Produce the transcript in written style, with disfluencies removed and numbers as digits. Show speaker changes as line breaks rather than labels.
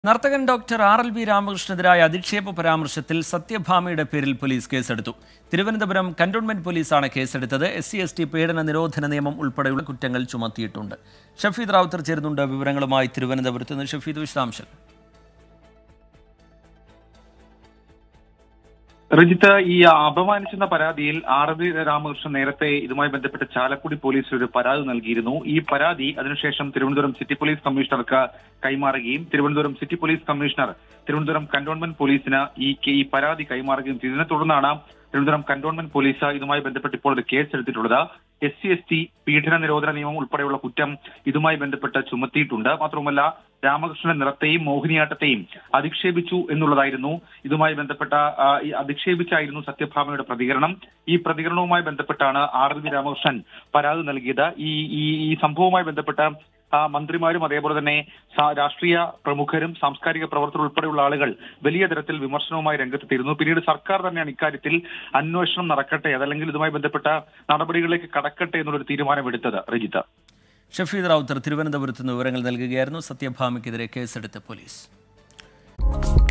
നർത്തകൻ doctor ആർ.എൽ.വി. രാമകൃഷ്ണനെതിരായ അധിക്ഷേപ പരാമർശത്തിൽ സത്യഭാമയുടെ പേരിൽ police കേസെടുത്തു. തിരുവനന്തപുരം കന്റോൺമെന്റ് പോലീസാണ് കേസെടുത്തത്. SC/ST പീഡന നിരോധന നിയമം ഉൾപ്പെടെയുള്ള കുറ്റങ്ങൾ ചുമത്തിയിട്ടുണ്ട്. ഷഫീദ് റാവുത്തർ ചേരുന്നുണ്ട് വിവരങ്ങളുമായി തിരുവനന്തപുരത്ത് നിന്ന്. ഷഫീദ്, വിശദാംശങ്ങൾ.
രജിത്ത്, ഈ അപമാനിച്ചെന്ന പരാതിയിൽ ആർ.എൽ.വി. രാമകൃഷ്ണൻ നേരത്തെ ഇതുമായി ബന്ധപ്പെട്ട് ചാലക്കുടി പോലീസിൽ ഒരു പരാതി നൽകിയിരുന്നു. ഈ പരാതി അതിനുശേഷം തിരുവനന്തപുരം സിറ്റി പോലീസ് കമ്മീഷണർക്ക് കൈമാറുകയും Thiruvananthapuram city police commissioner Thiruvananthapuram cantonment പോലീസിന് ഈ പരാതി കൈമാറുകയും ചെയ്തതിനെ തുടർന്നാണ് തിരുവനന്തപുരം കന്റോൺമെന്റ് പോലീസ് ഇതുമായി ബന്ധപ്പെട്ട് ഇപ്പോൾ ഒരു കേസ് എടുത്തിട്ടുള്ളത്. SC/ST പീഡന നിരോധന നിയമം ഉൾപ്പെടെയുള്ള കുറ്റം ഇതുമായി ബന്ധപ്പെട്ട് ചുമത്തിയിട്ടുണ്ട്. മാത്രവുമല്ല, രാമകൃഷ്ണന്റെ നിറത്തെയും മോഹിനിയാട്ടത്തെയും അധിക്ഷേപിച്ചു എന്നുള്ളതായിരുന്നു ഇതുമായി ബന്ധപ്പെട്ട അധിക്ഷേപിച്ചായിരുന്നു സത്യഭാമയുടെ പ്രതികരണം. ഈ പ്രതികരണവുമായി ബന്ധപ്പെട്ടാണ് ആർ.എൽ.വി. രാമകൃഷ്ണൻ പരാതി നൽകിയത്. ഈ സംഭവവുമായി ബന്ധപ്പെട്ട മന്ത്രിമാരും അതേപോലെ തന്നെ രാഷ്ട്രീയ പ്രമുഖരും സാംസ്കാരിക പ്രവർത്തകർ ഉൾപ്പെടെയുള്ള ആളുകൾ വലിയ തരത്തിൽ വിമർശനവുമായി രംഗത്തെത്തിയിരുന്നു. പിന്നീട് സർക്കാർ തന്നെയാണ് ഇക്കാര്യത്തിൽ അന്വേഷണം നടക്കട്ടെ, അതല്ലെങ്കിൽ ഇതുമായി ബന്ധപ്പെട്ട നടപടികളിലേക്ക് കടക്കട്ടെ എന്നുള്ളൊരു തീരുമാനമെടുത്തത്. രജിത്ത്,
ഷഫീദ് റാവുത്തർ തിരുവനന്തപുരത്ത് നിന്ന് വിവരങ്ങൾ നൽകുകയായിരുന്നു. സത്യഭാമയ്ക്കെതിരെ കേസെടുത്ത പോലീസ്.